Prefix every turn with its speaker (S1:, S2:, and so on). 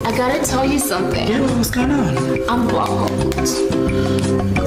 S1: I gotta tell you something.
S2: Yeah, what's going on?
S1: I'm bald.